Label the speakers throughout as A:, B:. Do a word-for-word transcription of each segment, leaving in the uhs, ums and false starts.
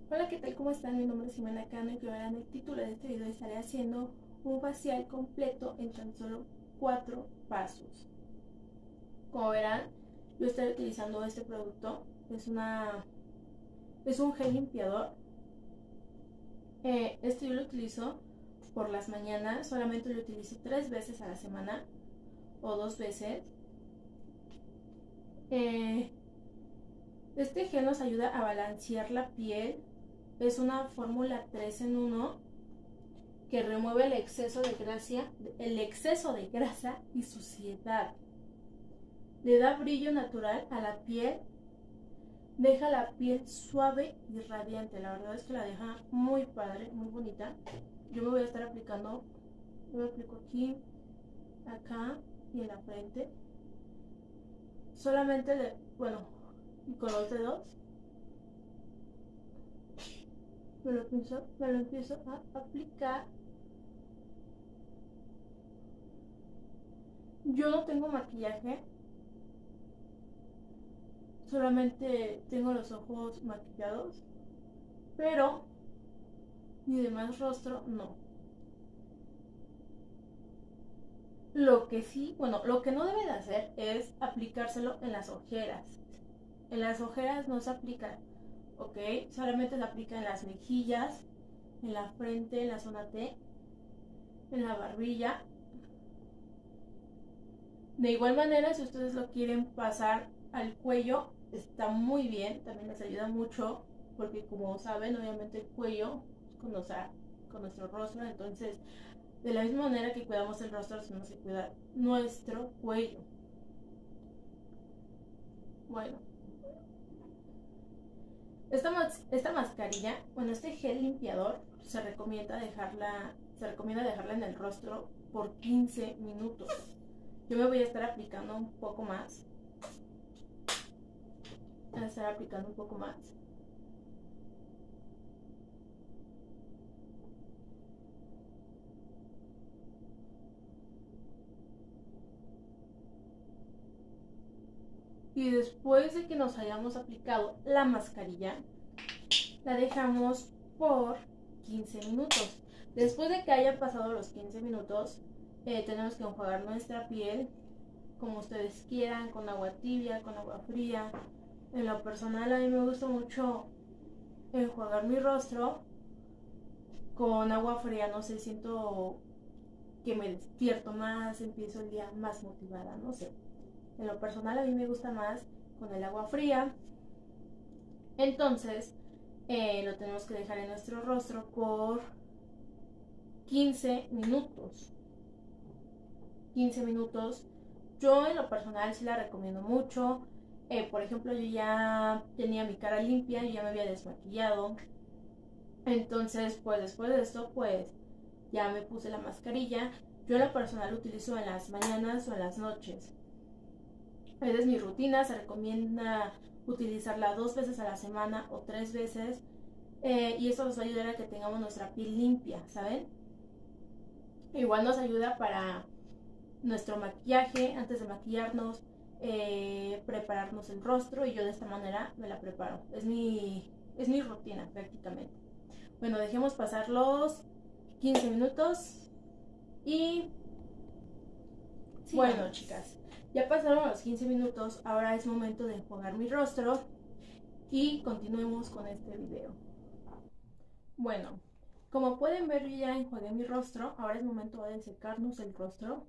A: Hola, ¿qué tal? ¿Cómo están? Mi nombre es Ximena Cano y como verán el título de este video estaré haciendo un facial completo en tan solo cuatro pasos. Como verán, yo estaré utilizando este producto. Es una es un gel limpiador. Eh, este yo lo utilizo por las mañanas. Solamente lo utilizo tres veces a la semana o dos veces. Eh, este gel nos ayuda a balancear la piel. Es una fórmula tres en uno que remueve el exceso de grasa, el exceso de grasa y suciedad. Le da brillo natural a la piel, deja la piel suave y radiante. La verdad es que la deja muy padre, muy bonita. Yo me voy a estar aplicando, yo me aplico aquí, acá y en la frente. Solamente, de, bueno, y con los dedos me lo empiezo, me lo empiezo a aplicar. Yo no tengo maquillaje, solamente tengo los ojos maquillados, pero mi demás rostro no. Lo que sí, bueno, lo que no debe de hacer es aplicárselo en las ojeras. En las ojeras no se aplica, ¿ok? Solamente se aplica en las mejillas, en la frente, en la zona T, en la barbilla. De igual manera, si ustedes lo quieren pasar al cuello, está muy bien, también les ayuda mucho, porque como saben, obviamente el cuello es con, nuestra, con nuestro rostro, entonces de la misma manera que cuidamos el rostro, tenemos que cuidar nuestro cuello. Bueno, esta, mas esta mascarilla, bueno, este gel limpiador se recomienda dejarla, se recomienda dejarla en el rostro por quince minutos. Yo me voy a estar aplicando un poco más. Voy a estar aplicando un poco más. Y después de que nos hayamos aplicado la mascarilla, la dejamos por quince minutos. Después de que hayan pasado los quince minutos, eh, tenemos que enjuagar nuestra piel como ustedes quieran, con agua tibia, con agua fría. En lo personal, a mí me gusta mucho enjuagar mi rostro con agua fría. No sé, siento que me despierto más, empiezo el día más motivada, no sé. En lo personal, a mí me gusta más con el agua fría. Entonces, eh, lo tenemos que dejar en nuestro rostro por quince minutos. quince minutos. Yo en lo personal sí la recomiendo mucho. Eh, por ejemplo, yo ya tenía mi cara limpia, yo ya me había desmaquillado. Entonces, pues después de esto, pues ya me puse la mascarilla. Yo en lo personal lo utilizo en las mañanas o en las noches. Esa es mi rutina, se recomienda utilizarla dos veces a la semana o tres veces. Eh, y esto nos va a ayudar a que tengamos nuestra piel limpia, ¿saben? Igual nos ayuda para nuestro maquillaje, antes de maquillarnos, eh, prepararnos el rostro, y yo de esta manera me la preparo. Es mi, es mi rutina prácticamente. Bueno, dejemos pasar los quince minutos y sí, bueno, chicas, ya pasaron los quince minutos, ahora es momento de enjuagar mi rostro y continuemos con este video. Bueno, como pueden ver, yo ya enjuagué mi rostro, ahora es momento de secarnos el rostro.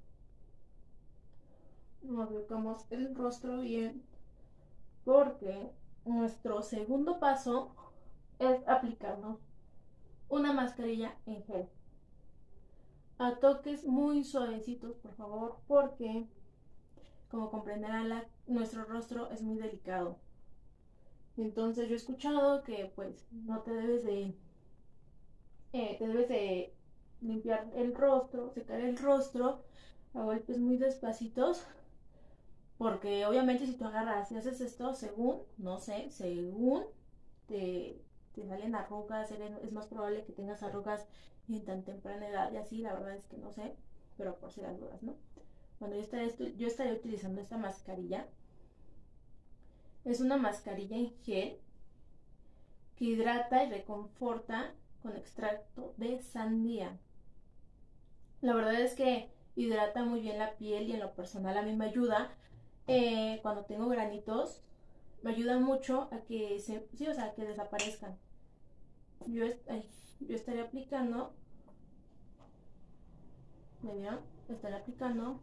A: Nos secamos el rostro bien, porque nuestro segundo paso es aplicarnos una mascarilla en gel a toques muy suavecitos, por favor, porque como comprenderán, la, nuestro rostro es muy delicado. Entonces yo he escuchado que pues no te debes de eh, te debes de limpiar el rostro, secar el rostro a golpes muy despacitos, porque obviamente si tú agarras y haces esto, según, no sé, según te, te salen arrugas, es más probable que tengas arrugas en tan temprana edad y así. La verdad es que no sé, pero por si las dudas, ¿no? Bueno, yo estaré, yo estaré utilizando esta mascarilla. Es una mascarilla en gel que hidrata y reconforta con extracto de sandía. La verdad es que hidrata muy bien la piel y en lo personal a mí me ayuda eh, cuando tengo granitos, me ayuda mucho a que se, sí, o sea, que desaparezcan. Yo, ay, yo estaré aplicando, ¿me vieron? Estaré aplicando.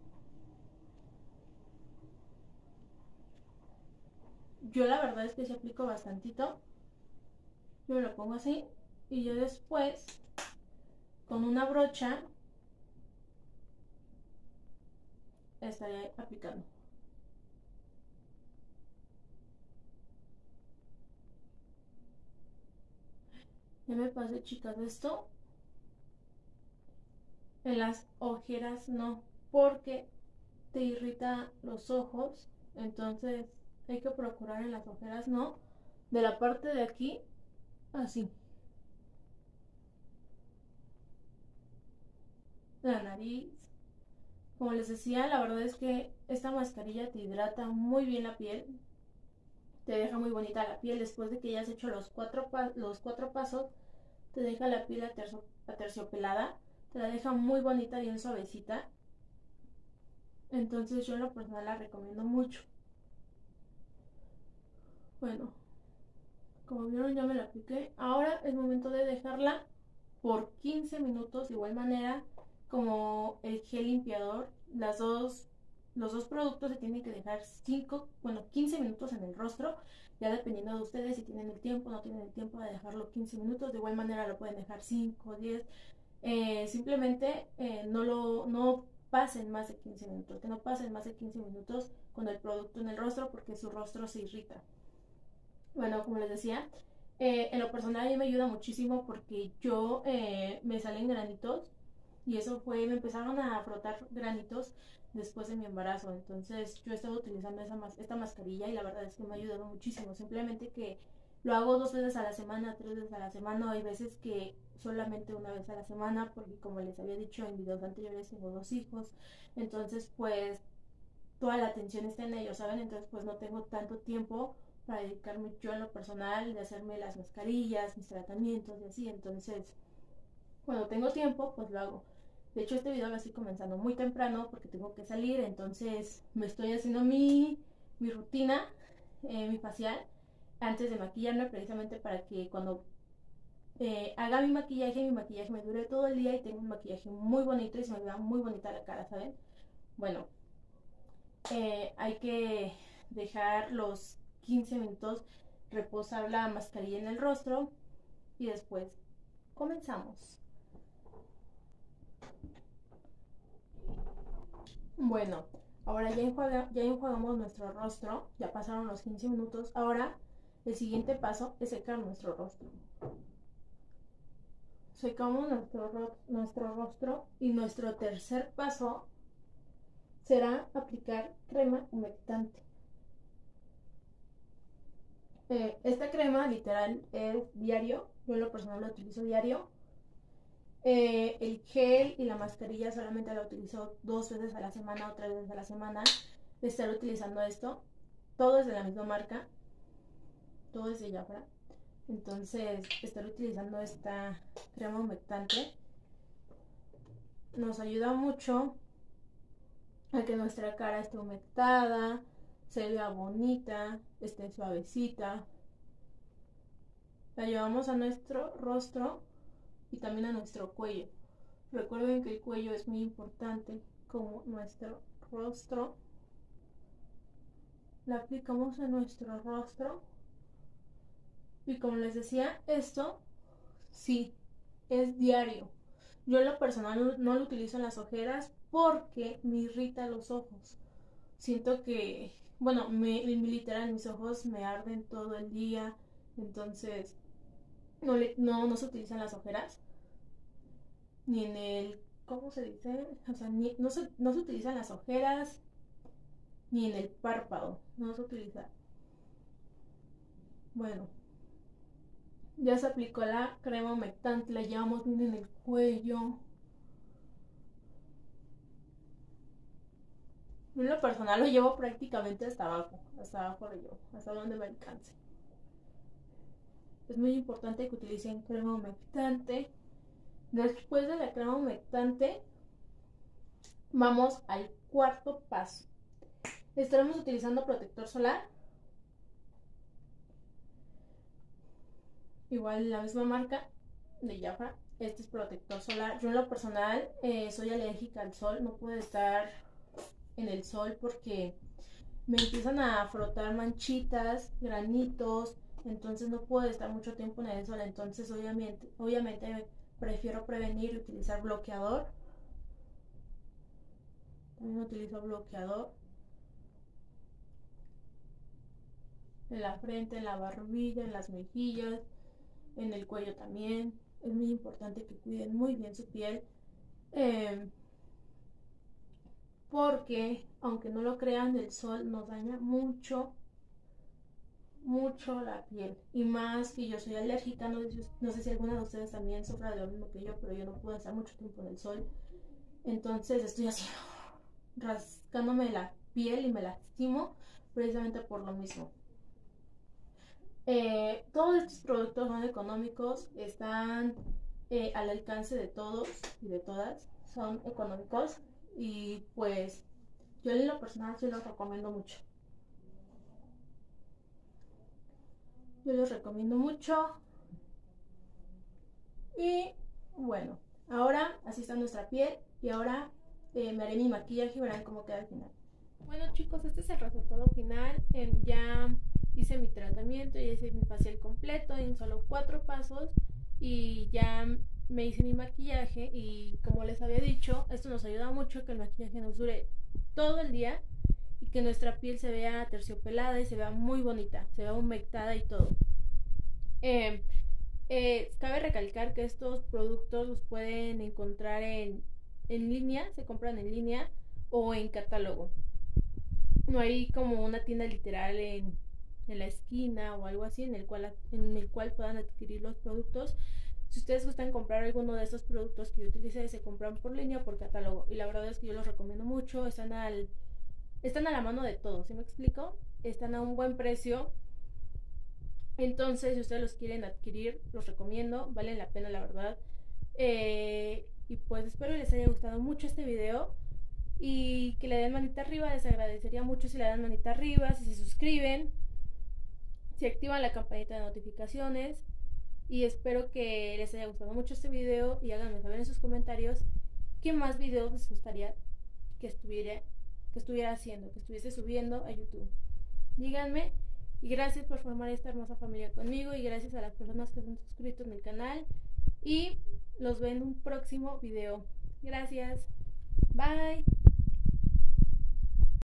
A: Yo la verdad es que se aplico bastantito. Yo lo pongo así y yo después con una brocha estaré aplicando. Ya me pasé, chicas, esto en las ojeras no, porque te irrita los ojos, entonces hay que procurar en las ojeras no, de la parte de aquí, así, la nariz. Como les decía, la verdad es que esta mascarilla te hidrata muy bien la piel, te deja muy bonita la piel después de que ya has hecho los cuatro, los cuatro pasos, te deja la piel aterciopelada, te la deja muy bonita, bien suavecita. Entonces yo en lo personal la recomiendo mucho. Bueno, como vieron ya me la apliqué. Ahora es momento de dejarla por quince minutos de igual manera como el gel limpiador. Las dos, los dos productos se tienen que dejar cinco, bueno, quince minutos en el rostro. Ya dependiendo de ustedes si tienen el tiempo o no tienen el tiempo de dejarlo quince minutos. De igual manera lo pueden dejar cinco, diez. Eh, simplemente eh, no lo no pasen más de quince minutos. Que no pasen más de quince minutos con el producto en el rostro porque su rostro se irrita. Bueno, como les decía, eh, en lo personal a mí me ayuda muchísimo porque yo eh, me salen granitos y eso fue, me empezaron a frotar granitos después de mi embarazo. Entonces yo he estado utilizando esa esta mascarilla y la verdad es que me ha ayudado muchísimo. Simplemente que lo hago dos veces a la semana, tres veces a la semana. Hay veces que solamente una vez a la semana porque como les había dicho en videos anteriores tengo dos hijos. Entonces pues toda la atención está en ellos, ¿saben? Entonces pues no tengo tanto tiempo para dedicarme yo en lo personal de hacerme las mascarillas, mis tratamientos y así. Entonces cuando tengo tiempo pues lo hago. De hecho este video lo estoy comenzando muy temprano porque tengo que salir, entonces me estoy haciendo mi, mi rutina, eh, mi facial antes de maquillarme precisamente para que cuando eh, haga mi maquillaje, mi maquillaje me dure todo el día y tenga un maquillaje muy bonito y se me vea muy bonita la cara, ¿saben? Bueno, eh, hay que dejar los quince minutos reposar la mascarilla en el rostro y después comenzamos. Bueno, ahora ya, enjuaga, ya enjuagamos nuestro rostro, ya pasaron los quince minutos. Ahora el siguiente paso es secar nuestro rostro. Secamos nuestro, nuestro rostro y nuestro tercer paso será aplicar crema humectante. Eh, esta crema literal es diario, yo en lo personal lo utilizo diario. Eh, el gel y la mascarilla solamente la utilizo dos veces a la semana o tres veces a la semana. De estar utilizando esto, todo es de la misma marca, todo es de Jafra. Entonces, estar utilizando esta crema humectante nos ayuda mucho a que nuestra cara esté humectada, se vea bonita, esté suavecita. La llevamos a nuestro rostro y también a nuestro cuello. Recuerden que el cuello es muy importante como nuestro rostro. La aplicamos en nuestro rostro y como les decía, esto sí es diario. Yo en lo personal no lo utilizo en las ojeras porque me irrita los ojos. Siento que, bueno, me, literal mis ojos me arden todo el día, entonces no, le, no, no se utilizan las ojeras ni en el, ¿cómo se dice? O sea, ni, no, se, no se utilizan las ojeras ni en el párpado, no se utiliza. Bueno, ya se aplicó la crema humectante, la llevamos bien en el cuello. Yo en lo personal lo llevo prácticamente hasta abajo, hasta abajo lo llevo, hasta donde me alcance. es muy importante que utilicen crema humectante. Después de la crema humectante, vamos al cuarto paso. Estaremos utilizando protector solar. Igual la misma marca de Jafra. Este es protector solar. Yo en lo personal eh, soy alérgica al sol. No puedo estar en el sol porque me empiezan a frotar manchitas, granitos. Entonces no puedo estar mucho tiempo en el sol. Entonces obviamente, obviamente prefiero prevenir y utilizar bloqueador. También utilizo bloqueador en la frente, en la barbilla, en las mejillas, en el cuello también. Es muy importante que cuiden muy bien su piel, eh, porque aunque no lo crean, el sol nos daña mucho mucho la piel, y más que yo soy alérgica. No, no sé si alguna de ustedes también sufra de lo mismo que yo, pero yo no puedo estar mucho tiempo en el sol. Entonces estoy así rascándome la piel y me lastimo precisamente por lo mismo. Eh, todos estos productos son económicos, están eh, al alcance de todos y de todas, son económicos, y pues yo en lo personal sí los recomiendo mucho. Yo los recomiendo mucho. Y bueno, ahora así está nuestra piel, y ahora eh, me haré mi maquillaje y verán cómo queda al final. Bueno chicos, este es el resultado final. Eh, ya hice mi tratamiento, ya hice mi facial completo en solo cuatro pasos, y ya me hice mi maquillaje. Y como les había dicho, esto nos ayuda mucho a que el maquillaje nos dure todo el día y que nuestra piel se vea terciopelada y se vea muy bonita, se vea humectada y todo. Eh, eh, cabe recalcar que estos productos los pueden encontrar en, en línea, se compran en línea o en catálogo. No hay como una tienda literal en, en la esquina o algo así en el cual en el cual puedan adquirir los productos. Si ustedes gustan comprar alguno de estos productos que yo utilicé, se compran por línea o por catálogo, y la verdad es que yo los recomiendo mucho. Están al están a la mano de todos, ¿sí me explico? Están a un buen precio. Entonces, si ustedes los quieren adquirir, los recomiendo, valen la pena, la verdad. Eh, y pues espero les haya gustado mucho este video, y que le den manita arriba. Les agradecería mucho si le dan manita arriba, si se suscriben, si activan la campanita de notificaciones. Y espero que les haya gustado mucho este video, y háganme saber en sus comentarios qué más videos les gustaría que estuviera, que estuviera haciendo, que estuviese subiendo a YouTube. Díganme. Y gracias por formar esta hermosa familia conmigo, y gracias a las personas que se han suscrito en el canal. Y los veo en un próximo video. Gracias. Bye.